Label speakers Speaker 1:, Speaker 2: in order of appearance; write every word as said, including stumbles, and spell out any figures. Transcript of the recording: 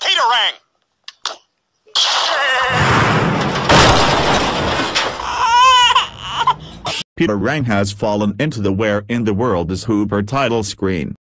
Speaker 1: Peterang!
Speaker 2: Peterang has fallen into the Where in the World is Hooper title screen.